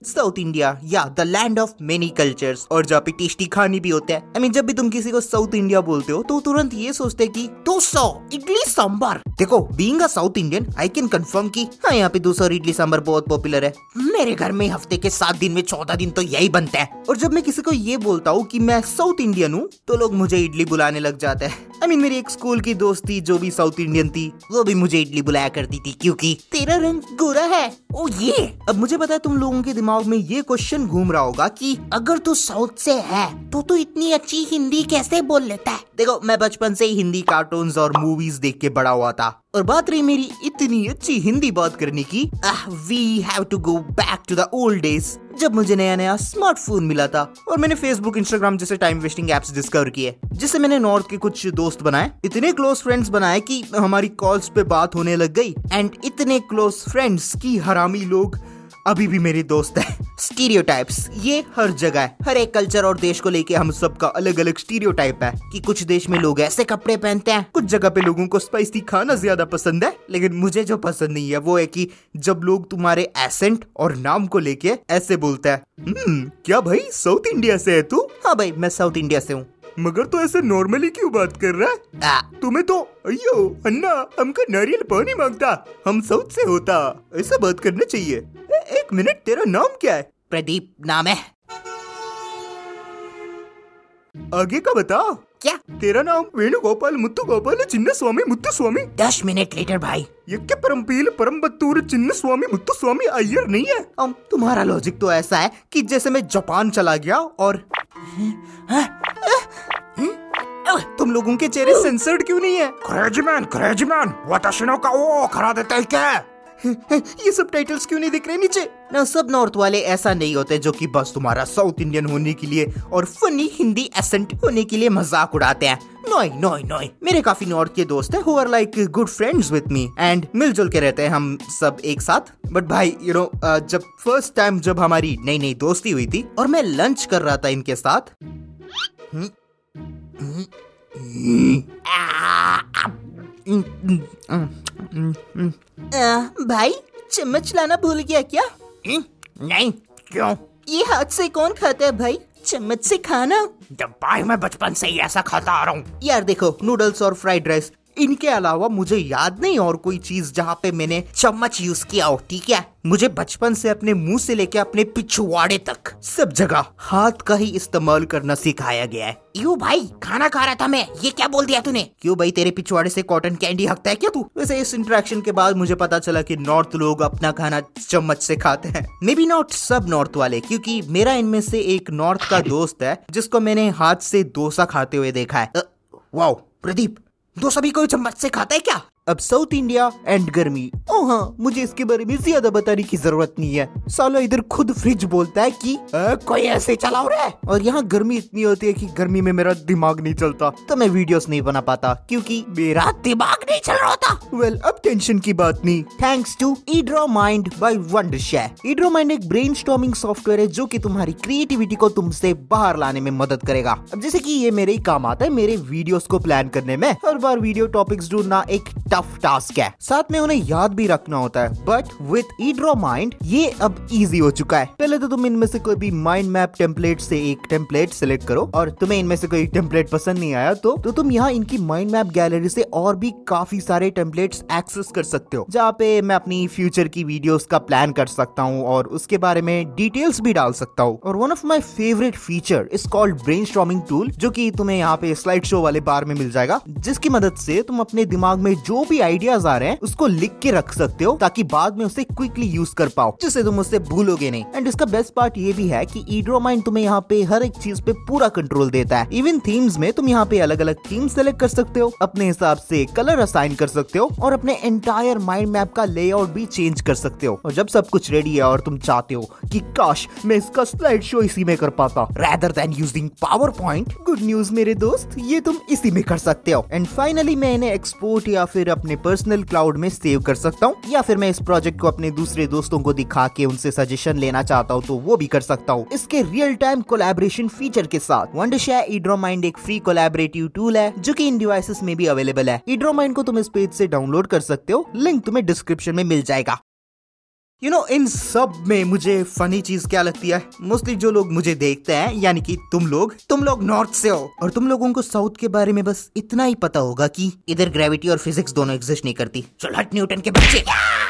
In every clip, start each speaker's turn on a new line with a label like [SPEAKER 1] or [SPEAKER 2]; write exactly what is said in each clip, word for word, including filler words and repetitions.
[SPEAKER 1] South India या the land of many cultures, और जहाँ पे टेस्टी खाने भी होते हैं। आई मीन जब भी तुम किसी को साउथ इंडिया बोलते हो तो तुरंत ये सोचते हैं कि डोसा इडली सांबर। देखो, being a South Indian I can confirm कि हाँ, यहाँ पे डोसा और इडली सांबर बहुत पॉपुलर है। मेरे घर में हफ्ते के सात दिन में चौदह दिन तो यही बनता है। और जब मैं किसी को ये बोलता हूँ कि मैं साउथ इंडियन हूँ तो लोग मुझे इडली बुलाने लग जाते हैं। आई मीन मेरी एक स्कूल की दोस्त थी जो भी साउथ इंडियन थी, वो भी मुझे इडली बुलाया करती थी क्योंकि तेरा रंग गोरा है। ओ ये अब मुझे पता है तुम लोगों के दिमाग में ये क्वेश्चन घूम रहा होगा कि अगर तू साउथ से है तो तू इतनी अच्छी हिंदी कैसे बोल लेता है। देखो, मैं बचपन से ही हिंदी कार्टून्स और मूवीज देख के बड़ा हुआ था। और बात रही मेरी इतनी अच्छी हिंदी बात करने की, we have to go back to the old days, जब मुझे नया नया स्मार्टफोन मिला था और मैंने फेसबुक, इंस्टाग्राम जैसे टाइम वेस्टिंग एप्स डिस्कवर किए, जिससे मैंने नॉर्थ के कुछ दोस्त बनाए, इतने क्लोज फ्रेंड्स बनाए कि हमारी कॉल्स पे बात होने लग गई। एंड इतने क्लोज फ्रेंड्स की हरामी लोग अभी भी मेरे दोस्त हैं। स्टीरियोटाइप्स ये हर जगह है। हर एक कल्चर और देश को लेके हम सबका अलग अलग स्टीरियोटाइप है कि कुछ देश में लोग ऐसे कपड़े पहनते हैं, कुछ जगह पे लोगों को स्पाइसी खाना ज्यादा पसंद है। लेकिन मुझे जो पसंद नहीं है वो है कि जब लोग तुम्हारे एसेंट और नाम को लेके ऐसे बोलते हैं, हम्म क्या भाई साउथ इंडिया से है तू? हाँ भाई, मैं साउथ इंडिया से हूँ। मगर तो ऐसे नॉर्मली क्यों बात कर रहा है? आ, तुम्हें तो अयो अन्ना हमका नारियल पानी मांगता, हम साउथ से होता, ऐसा बात करना चाहिए। ए, एक मिनट, तेरा नाम क्या है? प्रदीप नाम है। आगे का बता। क्या? तेरा नाम वेणुगोपाल मुत्तु गोपाल चिन्न स्वामी मुत्तु स्वामी? दस मिनट लेटर भाई। ये क्या परमपील परम बत्तूर चिन्न स्वामी मुत्तु स्वामी अय्यर नहीं है? um, तुम्हारा लॉजिक तो ऐसा है कि जैसे मैं जापान चला गया और तुम लोगों के चेहरे सेंसर्ड क्यों नहीं है?
[SPEAKER 2] क्रेजी मैन, क्रेजी मैन, वाताशी नो काओ करा देता है क्या?
[SPEAKER 1] ये सब टाइटल्स क्यों नहीं दिख रहे नीचे? ना, सब नॉर्थ वाले ऐसा नहीं होते जो कि बस तुम्हारा साउथ इंडियन होने के लिए और फनी हिंदी एसेंट होने के लिए मजाक उड़ाते हैं। नोई नोई नोई, मेरे काफी नॉर्थ के दोस्त हैं who are like good friends with me and मिलजुल के रहते हैं हम सब एक साथ। बट भाई यू नो जब फर्स्ट टाइम जब हमारी नई नई दोस्ती हुई थी और मैं लंच कर रहा था इनके साथ, हुँ? आ, भाई चम्मच लाना भूल गया क्या?
[SPEAKER 2] नहीं, क्यों?
[SPEAKER 1] ये हाथ से कौन खाता है भाई? चम्मच से खाना।
[SPEAKER 2] जब भाई मैं बचपन से ही ऐसा खाता आ रहा हूँ।
[SPEAKER 1] यार देखो, नूडल्स और फ्राइड राइस, इनके अलावा मुझे याद नहीं और कोई चीज जहाँ पे मैंने चम्मच यूज किया हो। ठीक है, मुझे बचपन से अपने मुंह से लेके अपने पिछवाड़े तक सब जगह हाथ का ही इस्तेमाल करना सिखाया गया है। यू भाई, खाना खा रहा था मैं, ये क्या बोल दिया तूने? क्यों भाई, तेरे पिछवाड़े से कॉटन कैंडी हकता है क्या तू? वैसे इस इंटरेक्शन के बाद मुझे पता चला कि नॉर्थ लोग अपना खाना चम्मच से खाते हैं। मे बी नॉट सब नॉर्थ वाले, क्योंकि मेरा इनमें से एक नॉर्थ का दोस्त है जिसको मैंने हाथ से डोसा खाते हुए देखा है। वाओ प्रदीप, डोसा भी कोई चम्मच से खाता है क्या? अब साउथ इंडिया एंड गर्मी। ओ हाँ, मुझे इसके बारे में ज्यादा बताने की जरूरत नहीं है। साला इधर खुद फ्रिज बोलता है कि आ, कोई ऐसे चला रहा है, और यहाँ गर्मी इतनी होती है कि गर्मी में मेरा दिमाग नहीं चलता, तो मैं वीडियोस नहीं बना पाता क्योंकि मेरा दिमाग नहीं चल रहा था। वेल well, अब टेंशन की बात नहीं, thanks to EdrawMind by Wondershare. EdrawMind एक ब्रेनस्टॉर्मिंग सॉफ्टवेयर है जो कि तुम्हारी क्रिएटिविटी को तुमसे बाहर लाने में मदद करेगा। अब जैसे कि ये मेरे ही काम आता है मेरे वीडियोस को प्लान करने में। हर बार वीडियो टॉपिक्स ढूंढना एक टफ टास्क है, साथ में उन्हें याद भी रखना होता है। बट विद ईड्रोमाइंड ये अब इजी हो चुका है। पहले तो तुम इनमें से कोई भी माइंड मैप टेम्पलेट से एक टेम्पलेट सिलेक्ट करो, और तुम्हें इनमें से कोई टेम्पलेट पसंद नहीं आया तो, तो तुम यहाँ इनकी माइंड मैप गैलरी से और भी काफी सारे टेम्पलेट्स एक्सेस कर सकते हो, जहाँ पे मैं अपनी फ्यूचर की वीडियोस का प्लान कर सकता हूँ और उसके बारे में डिटेल्स भी डाल सकता हूँ। और one of my favourite feature is called brainstorming tool, जो कि तुम्हें यहाँ पे स्लाइड शो वाले बार में मिल जाएगा, जिसकी मदद से तुम अपने दिमाग में जो भी आइडियाज आ रहे हैं उसको लिख के रख सकते हो ताकि बाद में उसे क्विकली यूज कर पाओ, जिससे तुम उससे भूलोगे नहीं। एंड इसका बेस्ट पार्ट ये भी है कि ईड्रोमाइंड तुम्हें यहाँ पे हर एक चीज पे पूरा कंट्रोल देता है। इवन थीम्स में तुम यहाँ पे अलग अलग थीम सेलेक्ट कर सकते हो, अपने हिसाब से कलर असाइन कर सकते हो और अपने एंटायर माइंड मैप का लेआउट भी चेंज कर सकते हो। और जब सब कुछ रेडी है और तुम चाहते हो कि काश मैं इसका स्लाइड शो इसी में कर पाता rather than using PowerPoint, good news मेरे दोस्त, ये तुम इसी में कर सकते हो। एंड फाइनली मैं इन्हें एक्सपोर्ट या फिर अपने पर्सनल क्लाउड में सेव कर सकता हूँ, या फिर मैं इस प्रोजेक्ट को अपने दूसरे दोस्तों को दिखा के उनसे सजेशन लेना चाहता हूँ तो वो भी कर सकता हूँ। इसके रियल टाइम कोलैबोरेशन फीचर के साथ वंडरशेयर ईड्रोमाइंड एक फ्री कोलैबोरेटिव टूल है जो कि इन डिवाइसेस में भी अवेलेबल है। ईड्रोमाइंड को तुम इस पेज से डाउनलोड कर सकते हो, लिंक तुम्हें डिस्क्रिप्शन में मिल जाएगा। यू नो इन सब में मुझे फनी चीज क्या लगती है, मोस्टली जो लोग मुझे देखते हैं यानी कि तुम लोग तुम लोग नॉर्थ से हो और तुम लोगों को साउथ के बारे में बस इतना ही पता होगा कि इधर ग्रेविटी और फिजिक्स दोनों एग्जिस्ट नहीं करती। चल हट न्यूटन के बच्चे।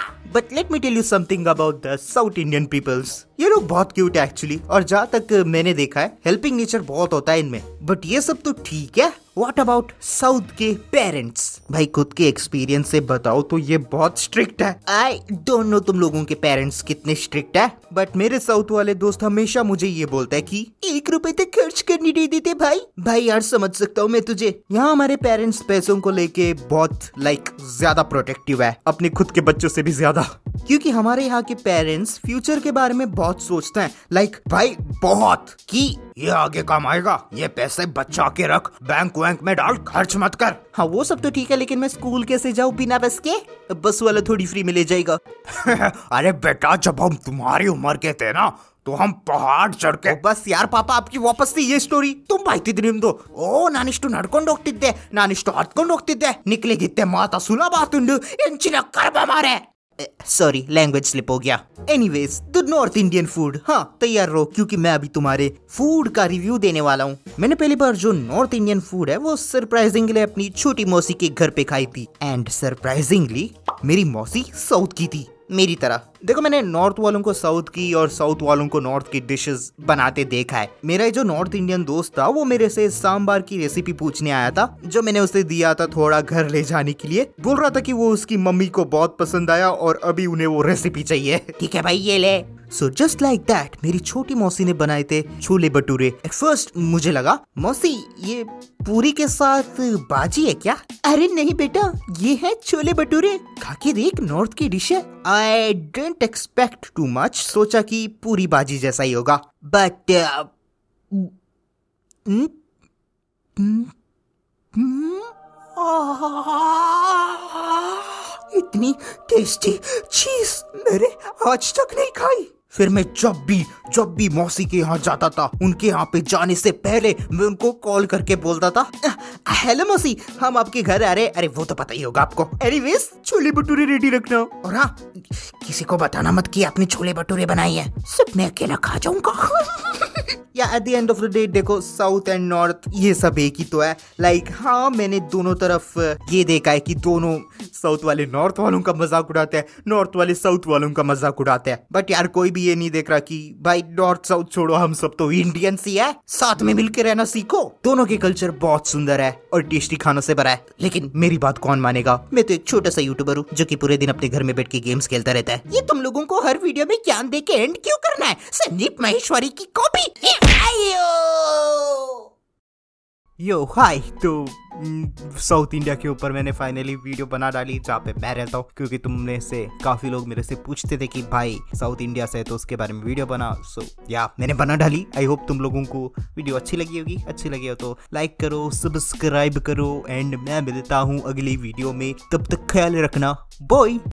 [SPEAKER 1] But let me tell you something about the South Indian peoples. ये लोग बहुत क्यूट है एक्चुअली, और जहाँ तक मैंने देखा है हेल्पिंग नेचर बहुत होता है इनमें। बट ये सब तो ठीक है, व्हाट अबाउट साउथ के पेरेंट्स? भाई खुद के एक्सपीरियंस से बताओ तो ये बहुत स्ट्रिक्ट है। आई डोंट नो तुम लोगों के पेरेंट्स कितने स्ट्रिक्ट है, बट मेरे साउथ वाले दोस्त हमेशा मुझे ये बोलता है कि एक रुपए तक खर्च करने नहीं देते भाई। भाई यार समझ सकता हूँ मैं तुझे। यहाँ हमारे पेरेंट्स पैसों को लेके बहुत लाइक ज्यादा प्रोटेक्टिव है, अपने खुद के बच्चों से भी ज्यादा, क्योंकि हमारे यहाँ के पेरेंट्स फ्यूचर के बारे में बहुत सोचते हैं। लाइक भाई बहुत कि
[SPEAKER 2] ये आगे काम आएगा, ये पैसे बचा के रख, बैंक वैंक में डाल, खर्च मत कर।
[SPEAKER 1] हाँ वो सब तो ठीक है, लेकिन मैं स्कूल कैसे जाऊँ बिना बस के? बस वाला थोड़ी फ्री में ले जाएगा।
[SPEAKER 2] अरे बेटा जब हम तुम्हारी उम्र के थे ना तो हम पहाड़ चढ़ के।
[SPEAKER 1] बस यार पापा आपकी वापस से ये स्टोरी तुम ಬಾಯ್ತಿದ್ರಿ ನಿಮ್ದು. ಓ ನಾನಿಷ್ಟು ನಡ್ಕೊಂಡು ಹೋಗ್ತಿದ್ದೆ, ನಾನಿಷ್ಟು ಹತ್ಕೊಂಡು ಹೋಗ್ತಿದ್ದೆ, ನಿಕ್ಲಿಗಿತ್ತೆ ಮಾತಾ ಸುಲಭ ತುಂಡು ಎಂಚಿನ ಕರ್ಬ ಮಾರೆ. सॉरी लैंग्वेज स्लिप हो गया। Anyways the North Indian food, हाँ तैयार रहो क्योंकि मैं अभी तुम्हारे फूड का रिव्यू देने वाला हूँ। मैंने पहली बार जो नॉर्थ इंडियन फूड है वो सरप्राइजिंगली अपनी छोटी मौसी के घर पे खाई थी, एंड सरप्राइजिंगली मेरी मौसी साउथ की थी मेरी तरह। देखो मैंने नॉर्थ वालों को साउथ की और साउथ वालों को नॉर्थ की डिशेस बनाते देखा है। मेरा जो नॉर्थ इंडियन दोस्त था वो मेरे से सांबार की रेसिपी पूछने आया था, जो मैंने उसे दिया था थोड़ा घर ले जाने के लिए। बोल रहा था कि वो उसकी मम्मी को बहुत पसंद आया और अभी उन्हें वो रेसिपी चाहिए। ठीक है भाई ये ले। सो जस्ट लाइक दैट मेरी छोटी मौसी ने बनाए थे छोले भटूरे। एट फर्स्ट मुझे लगा मौसी ये पूरी के साथ बाजी है क्या? अरे नहीं बेटा ये है छोले भटूरे, खा के देख नॉर्थ की डिश है। I didn't expect too much, सोचा कि पूरी बाजी जैसा ही होगा, but uh, mm, mm, mm, इतनी टेस्टी चीज मैंने आज तक नहीं खाई। फिर मैं जब भी जब भी मौसी के यहाँ जाता था, उनके यहाँ पे जाने से पहले मैं उनको कॉल करके बोलता था हेलो मौसी हम आपके घर आ रहे। अरे वो तो पता ही होगा आपको। एनीवेज छोले भटूरे रेडी रखना, और हाँ किसी को बताना मत कि आपने छोले भटूरे बनाई है, सिर्फ मैं अकेला खा जाऊंगा। या at the end of the day देखो साउथ एंड नॉर्थ ये सब एक ही तो है। लाइक like, हाँ मैंने दोनों तरफ ये देखा है कि दोनों साउथ वाले नॉर्थ वालों का मजाक उड़ाते हैं, नॉर्थ वाले साउथ वालों का मजाक उड़ाते हैं। बट यार कोई भी ये नहीं देख रहा कि भाई नॉर्थ साउथ छोड़ो, हम सब तो इंडियंस ही है, साथ में मिलकर रहना सीखो। दोनों के कल्चर बहुत सुंदर है और टेस्टी खानों से भरा है। लेकिन मेरी बात कौन मानेगा, मैं तो एक छोटा सा यूट्यूबर हूँ जो कि पूरे दिन अपने घर में बैठ के गेम्स खेलता रहता है। ये तुम लोगों को हर वीडियो में ज्ञान दे के एंड क्यों करना है? संदीप महेश्वरी की कॉपी। यो हाय, तो साउथ इंडिया के ऊपर मैंने फाइनली वीडियो बना डाली जहाँ पे मैं रहता हूँ, क्योंकि तुमने से काफी लोग मेरे से पूछते थे कि भाई साउथ इंडिया से है तो उसके बारे में वीडियो बना। सो या मैंने बना डाली। आई होप तुम लोगों को वीडियो अच्छी लगी होगी। अच्छी लगी हो तो लाइक करो, सब्सक्राइब करो, एंड मैं मिलता हूँ अगली वीडियो में। तब तक ख्याल रखना, बाय।